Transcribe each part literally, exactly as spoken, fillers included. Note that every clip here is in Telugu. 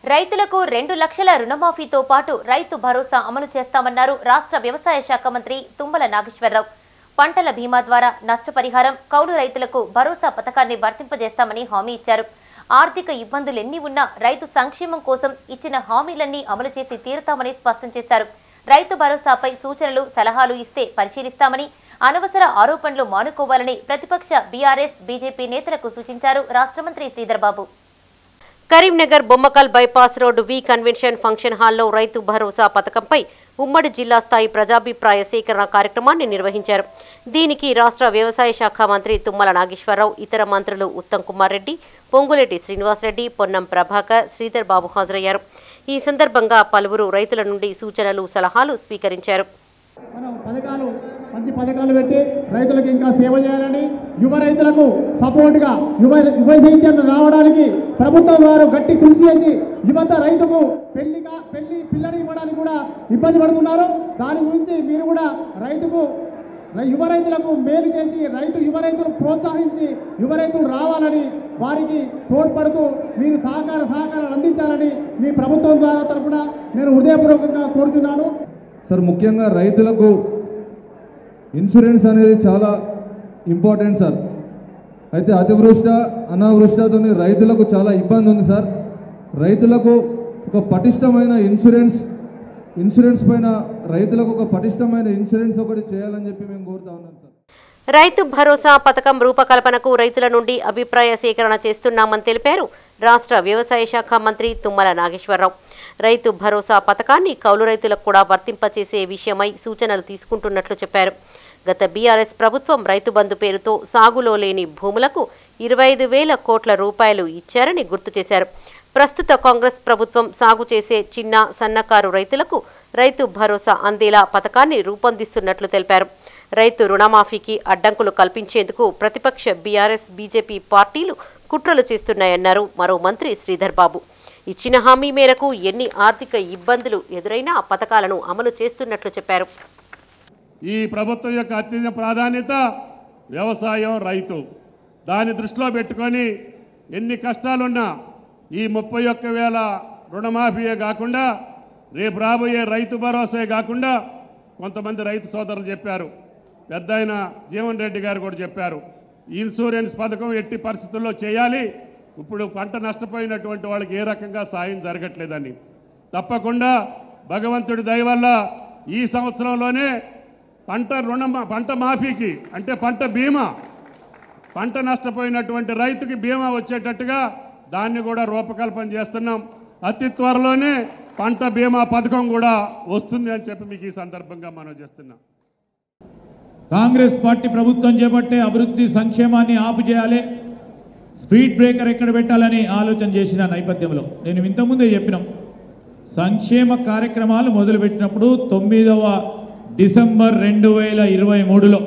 రైతులకు రెండు లక్షల రుణమాఫీతో పాటు రైతు భరోసా అమలు చేస్తామన్నారు రాష్ట్ర వ్యవసాయ శాఖ మంత్రి తుమ్మల నాగేశ్వరరావు. పంటల బీమా ద్వారా నష్టపరిహారం, కౌలు రైతులకు భరోసా పథకాన్ని వర్తింపజేస్తామని హామీ ఇచ్చారు. ఆర్థిక ఇబ్బందులెన్ని ఉన్నా రైతు సంక్షేమం కోసం ఇచ్చిన హామీలన్నీ అమలు చేసి తీరుతామని స్పష్టం చేశారు. రైతు భరోసాపై సూచనలు, సలహాలు ఇస్తే పరిశీలిస్తామని, అనవసర ఆరోపణలు మానుకోవాలని ప్రతిపక్ష బీఆర్ఎస్, బీజేపీ నేతలకు సూచించారు రాష్ట్ర మంత్రి Sridhar Babu. Karimnagar Bommakal bypass road V convention function హాల్లో రైతు భరోసా పథకంపై ఉమ్మడి జిల్లా స్థాయి ప్రజాభిప్రాయ సేకరణ కార్యక్రమాన్ని నిర్వహించారు. దీనికి రాష్ట్ర వ్యవసాయ శాఖ మంత్రి తుమ్మల నాగేశ్వరరావు, ఇతర మంత్రులు ఉత్తమ్ కుమార్ రెడ్డి, పొంగులేటి శ్రీనివాసరెడ్డి, పొన్నం ప్రభాకర్, శ్రీధర్ బాబు హాజరయ్యారు. ఈ సందర్భంగా పలువురు రైతుల నుండి సూచనలు, సలహాలు స్వీకరించారు. మంచి పథకాలు పెట్టి రైతులకు ఇంకా సేవ చేయాలని, యువ రైతులకు సపోర్ట్గా యువ యువ చైతన్యం రావడానికి ప్రభుత్వం వారు గట్టి కృషి చేసి యువత రైతుకు పెళ్లిగా పెళ్లి పిల్లని ఇవ్వడానికి కూడా ఇబ్బంది పడుతున్నారు. దాని గురించి మీరు కూడా రైతుకు యువ రైతులకు మేలు చేసి రైతు యువ రైతులు ప్రోత్సహించి యువ రైతులు రావాలని, వారికి తోడ్పడుతూ మీరు సహకార సహకారాలు అందించాలని మీ ప్రభుత్వం ద్వారా తరఫున నేను హృదయపూర్వకంగా కోరుతున్నాను. సార్, ముఖ్యంగా రైతులకు ఇన్సూరెన్స్ అనేది చాలా ఇంపార్టెంట్ సార్. అయితే అతివృష్ట అనావృష్టతో రైతులకు చాలా ఇబ్బంది ఉంది సార్. రైతులకు ఒక పటిష్టమైన ఇన్సూరెన్స్ ఇన్సూరెన్స్ పైన రైతులకు ఒక పటిష్టమైన ఇన్సూరెన్స్ ఒకటి చేయాలని చెప్పి మేము కోరుతా ఉన్నాం సార్. రైతు భరోసా పథకం రూపకల్పనకు రైతుల నుండి అభిప్రాయ సేకరణ చేస్తున్నామని తెలిపారు రాష్ట్ర వ్యవసాయ శాఖ మంత్రి తుమ్మల నాగేశ్వరరావు. రైతు భరోసా పథకాన్ని కౌలు రైతులకు కూడా వర్తింపచేసే విషయమై సూచనలు తీసుకుంటున్నట్లు చెప్పారు. గత బీఆర్ఎస్ ప్రభుత్వం రైతు బంధు పేరుతో సాగులో లేని భూములకు ఇరవై ఐదు వేల కోట్ల రూపాయలు ఇచ్చారని గుర్తు చేశారు. ప్రస్తుత కాంగ్రెస్ ప్రభుత్వం సాగు చేసే చిన్న, సన్నకారు రైతులకు రైతు భరోసా అందేలా పథకాన్ని రూపొందిస్తున్నట్లు తెలిపారు. రైతు రుణమాఫీకి అడ్డంకులు కల్పించేందుకు ప్రతిపక్ష బీఆర్ఎస్, బీజేపీ పార్టీలు కుట్రలు చేస్తున్నాయన్నారు మరో మంత్రి శ్రీధర్ బాబు. ఇచ్చిన హామీ మేరకు ఎన్ని ఆర్థిక ఇబ్బందులు ఎదురైనా పథకాలను అమలు చేస్తున్నట్లు చెప్పారు. ఈ ప్రభుత్వం యొక్క అత్యంత ప్రాధాన్యత వ్యవసాయం, రైతు. దాన్ని దృష్టిలో పెట్టుకొని ఎన్ని కష్టాలున్నా ఈ ముప్పై ఒక్క వేల రుణమాఫీయే కాకుండా రేపు రాబోయే రైతు భరోసా కాకుండా కొంతమంది రైతు సోదరులు చెప్పారు, పెద్ద ఆయన జీవన్ రెడ్డి గారు కూడా చెప్పారు, ఇన్సూరెన్స్ పథకం ఎట్టి పరిస్థితుల్లో చేయాలి. ఇప్పుడు పంట నష్టపోయినటువంటి వాళ్ళకి ఏ రకంగా సాయం జరగట్లేదని. తప్పకుండా భగవంతుడి దయ వల్ల ఈ సంవత్సరంలోనే పంట రుణ పంట మాఫీకి అంటే పంట బీమా, పంట నష్టపోయినటువంటి రైతుకి బీమా వచ్చేటట్టుగా దాన్ని కూడా రూపకల్పన చేస్తున్నాం. అతి త్వరలోనే పంట బీమా పథకం కూడా వస్తుంది అని చెప్పి మీకు ఈ సందర్భంగా మనం చేస్తున్నాం. కాంగ్రెస్ పార్టీ ప్రభుత్వం చేపట్టే అభివృద్ధి సంక్షేమాన్ని ఆపు చేయాలి, స్పీడ్ బ్రేకర్ ఎక్కడ పెట్టాలని ఆలోచన చేసిన నేపథ్యంలో నేను ఇంతకుముందే చెప్పినాం, సంక్షేమ కార్యక్రమాలు మొదలుపెట్టినప్పుడు తొమ్మిదవ డిసెంబర్ రెండు వేల ఇరవై మూడులో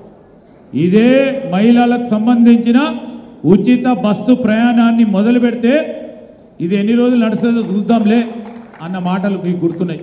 ఇదే మహిళలకు సంబంధించిన ఉచిత బస్సు ప్రయాణాన్ని మొదలు పెడితే ఇది ఎన్ని రోజులు నడుస్తుందో చూద్దాంలే అన్న మాటలు మీకు గుర్తున్నాయి.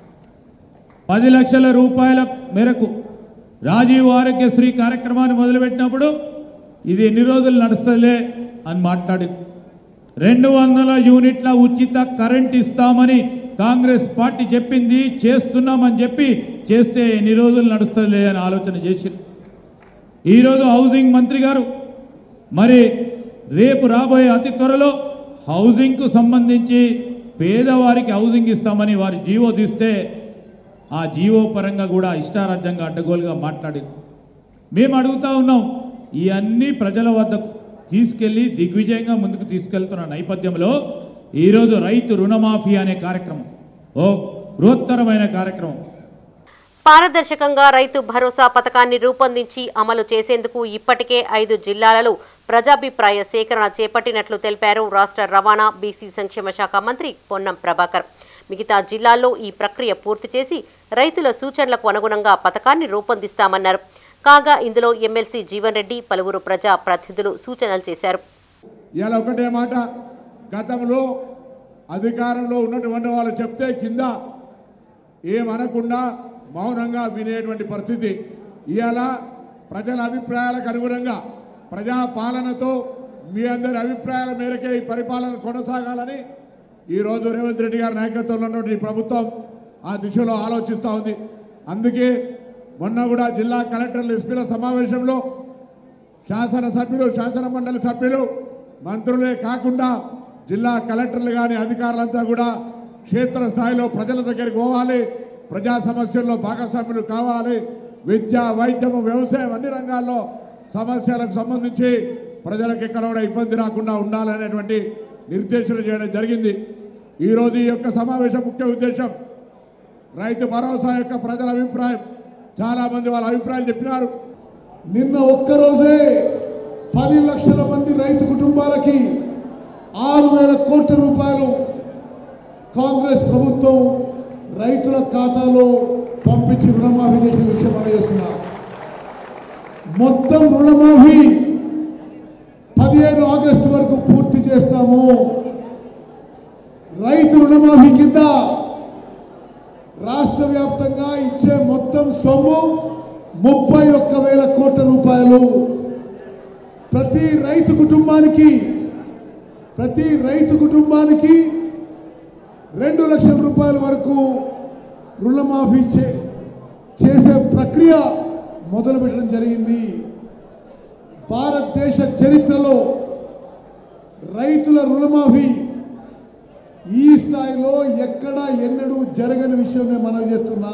పది లక్షల రూపాయల మేరకు రాజీవ్ ఆరోగ్యశ్రీ కార్యక్రమాన్ని మొదలుపెట్టినప్పుడు ఇది ఎన్ని రోజులు నడుస్తుందిలే అని మాట్లాడి రెండు వందల యూనిట్ల ఉచిత కరెంట్ ఇస్తామని కాంగ్రెస్ పార్టీ చెప్పింది, చేస్తున్నామని చెప్పి చేస్తే ఎన్ని రోజులు నడుస్తుందిలే అని ఆలోచన చేసి ఈరోజు హౌసింగ్ మంత్రి గారు మరి రేపు రాబోయే అతి త్వరలో హౌసింగ్కు సంబంధించి పేదవారికి హౌసింగ్ ఇస్తామని వారి జీవో తీస్తే ఆ జీవో పరంగా కూడా ఇష్టారాజ్యంగా అడ్డగోలుగా మాట్లాడి మేము అడుగుతా ఉన్నాం. ఇవన్నీ ప్రజల వద్దకు తీసుకెళ్లి దిగ్విజయంగా ముందుకు తీసుకెళ్తున్న నేపథ్యంలో ఈరోజు రైతు రుణమాఫీ అనే కార్యక్రమం ఓ బృహత్తరమైన కార్యక్రమం. పారదర్శకంగా రైతు భరోసా పథకాన్ని రూపొందించి అమలు చేసేందుకు ఇప్పటికే ఐదు జిల్లాలలో ప్రజాభిప్రాయ సేకరణ చేపట్టినట్లు తెలిపారు రాష్ట్ర రవాణా, బీసీ సంక్షేమ శాఖ మంత్రి పొన్నం ప్రభాకర్. మిగతా జిల్లాల్లో ఈ ప్రక్రియ పూర్తి చేసి రైతుల సూచనలకు అనుగుణంగా పథకాన్ని రూపొందిస్తామన్నారు. కాగా ఇందులో ఎమ్మెల్సీ జీవన్ రెడ్డి, పలువురు ప్రజా ప్రతినిధులు సూచనలు చేశారు. ఇలా ఒకటే మాట, గతంలో అధికారంలో ఉన్నటువంటి వాళ్ళు చెప్తే కింద ఏమనకుండా మౌనంగా వినేటువంటి పరిస్థితి. ఇవాళ ప్రజల అభిప్రాయాలకు అనుగుణంగా ప్రజాపాలనతో మీ అందరి అభిప్రాయాల మేరకే ఈ పరిపాలన కొనసాగాలని ఈరోజు రేవంత్ రెడ్డి గారి నాయకత్వంలో ఉన్నటువంటి ప్రభుత్వం ఆ దిశలో ఆలోచిస్తూ ఉంది. అందుకే మొన్న కూడా జిల్లా కలెక్టర్ల ఎస్పీల సమావేశంలో శాసనసభ్యులు శాసన మండలి సభ్యులు మంత్రులే కాకుండా జిల్లా కలెక్టర్లు కానీ అధికారులంతా కూడా క్షేత్రస్థాయిలో ప్రజల దగ్గరికి పోవాలి, ప్రజా సమస్యల్లో భాగస్వాములు కావాలి, విద్య వైద్యము వ్యవసాయం అన్ని రంగాల్లో సమస్యలకు సంబంధించి ప్రజలకు ఎక్కడ కూడా ఇబ్బంది రాకుండా ఉండాలనేటువంటి నిర్దేశన చేయడం జరిగింది. ఈరోజు ఈ యొక్క సమావేశం ముఖ్య ఉద్దేశం రైతు భరోసా యొక్క ప్రజల అభిప్రాయం. చాలామంది వాళ్ళ అభిప్రాయాలు చెప్పినారు. నిన్న ఒక్కరోజే పది లక్షల మంది రైతు కుటుంబాలకి ఆరు వేల కోట్ల రూపాయలు కాంగ్రెస్ ప్రభుత్వం రైతుల ఖాతాలో పంపించి రుణమాఫీ చేసిన విషయం అందజేస్తున్నా. మొత్తం రుణమాఫీ పదిహేను ఆగస్టు వరకు పూర్తి చేస్తాము. రైతు రుణమాఫీ కింద రాష్ట్ర వ్యాప్తంగా ఇచ్చే మొత్తం సొమ్ము ముప్పై ఒక్క వేల కోట్ల రూపాయలు. ప్రతి రైతు కుటుంబానికి ప్రతి రైతు కుటుంబానికి రెండు లక్షల రూపాయల వరకు రుణమాఫీ చేసే ప్రక్రియ మొదలుపెట్టడం జరిగింది. భారతదేశ చరిత్రలో రైతుల రుణమాఫీ ఈ స్థాయిలో ఎక్కడా ఎన్నడూ జరగని విషయం నేను మనవి చేస్తున్నా.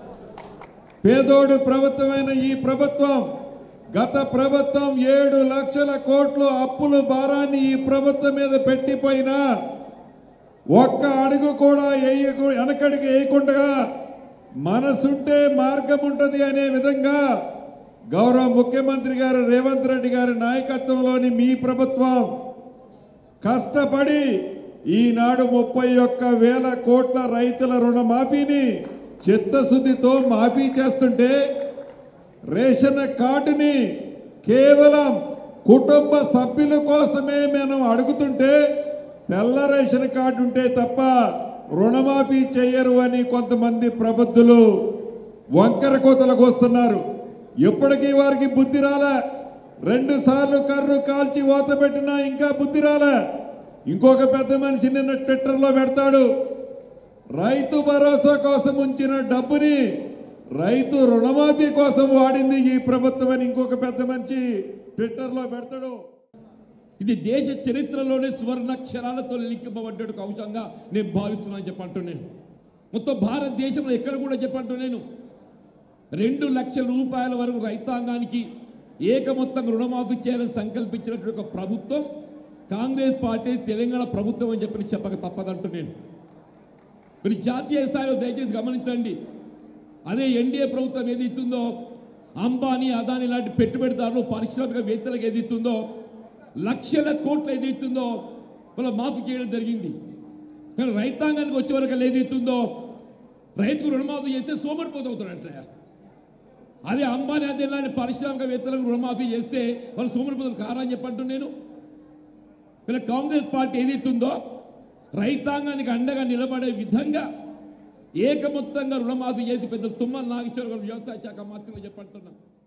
పేదోడు ప్రభుత్వమైన ఈ ప్రభుత్వం గత ప్రభుత్వం ఏడు లక్షల కోట్ల అప్పుల భారాన్ని ఈ ప్రభుత్వం మీద పెట్టిపోయినా ఒక్క అడుగు కూడా వేయకు వెనకడికి వేయకుండా మనసుంటే మార్గం ఉంటుంది అనే విధంగా గౌరవ ముఖ్యమంత్రి గారు రేవంత్ రెడ్డి గారి నాయకత్వంలోని మీ ప్రభుత్వం కష్టపడి ఈనాడు ముప్పై ఒక్క వేల కోట్ల రైతుల రుణమాఫీని చిత్తశుద్ధితో మాఫీ చేస్తుంటే రేషన్ కార్డుని కేవలం కుటుంబ సభ్యుల కోసమే మనం అడుగుతుంటే తెల్ల రేషన్ కార్డు ఉంటే తప్ప రుణమాఫీ చేయరు అని కొంతమంది ప్రబుద్ధులు వంకర కోతలకు వస్తున్నారు. ఇప్పటికీ వారికి బుద్ధి రాలే. రెండు సార్లు కర్రు కాల్చి వాత పెట్టినా ఇంకా బుద్ధి రాలే. ఇంకొక పెద్ద మనిషి నిన్న ట్విట్టర్లో పెడతాడు, రైతు భరోసా కోసం ఉంచిన డబ్బుని రైతు రుణమాఫీ కోసం వాడింది ఈ ప్రభుత్వం అని ఇంకొక పెద్ద మనిషి ట్విట్టర్లో పెడతాడు. ఇది దేశ చరిత్రలోనే సువర్ణాక్షరాలతో లిఖింపబడ్డ ఒక అంశంగా నేను భావిస్తున్నాను చెప్పంటూ నేను మొత్తం భారతదేశంలో ఎక్కడ కూడా చెప్పంటూ నేను రెండు లక్షల రూపాయల వరకు రైతాంగానికి ఏకమొత్తంగా రుణమాఫీ చేయాలని సంకల్పించినటువంటి ఒక ప్రభుత్వం కాంగ్రెస్ పార్టీ తెలంగాణ ప్రభుత్వం అని చెప్పి చెప్పక తప్పదంటూ నేను మరి జాతీయ స్థాయిలో దయచేసి గమనించండి. అదే ఎన్డీఏ ప్రభుత్వం ఏది ఇస్తుందో అంబానీ అదానీ లాంటి పెట్టుబడిదారులు పారిశ్రామికవేత్తలకు ఏది ఇస్తుందో లక్షల కోట్లు ఏది ఇస్తుందో వాళ్ళ మాఫీ చేయడం జరిగింది. కానీ రైతాంగానికి వచ్చే వరకు ఏది ఇస్తుందో రైతుకు రుణమాఫీ చేస్తే సోమరిపోతవుతాడంట. అదే అంబానీ అదే లాంటి పారిశ్రామికవేత్తలకు రుణమాఫీ చేస్తే వాళ్ళు సోమరిపోతారు కారా అని చెప్పంటూ నేను వీళ్ళ కాంగ్రెస్ పార్టీ ఏది ఇస్తుందో రైతాంగానికి అండగా నిలబడే విధంగా ఏకమొత్తంగా రుణమాఫీ చేసి పెద్ద తుమ్మల నాగేశ్వర గారు వ్యవసాయ శాఖ మంత్రిగా చెప్పంటున్నాం.